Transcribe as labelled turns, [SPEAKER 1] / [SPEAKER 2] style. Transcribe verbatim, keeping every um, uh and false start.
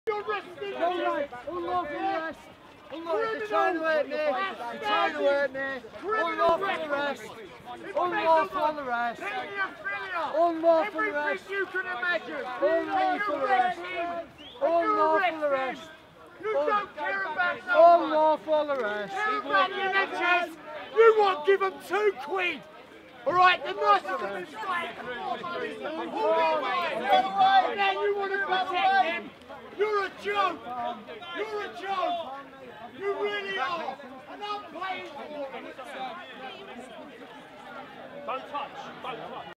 [SPEAKER 1] You're arrested!
[SPEAKER 2] No, no, unlawful arrest! Unlawful, they're trying to hurt me! They're trying to hurt me! Unlawful arrest! Unlawful arrest! Unlawful arrest!
[SPEAKER 1] Everything you can imagine!
[SPEAKER 2] Unlawful arrest! Unlawful arrest!
[SPEAKER 1] You don't care about no one!
[SPEAKER 2] Unlawful arrest!
[SPEAKER 1] Care about the N H S! You won't give them two quid! Alright, the nice of them is like, and then you want to protect them! You're a joke! You're a joke! You really are! And I'm paying for it!
[SPEAKER 3] Don't touch, don't touch.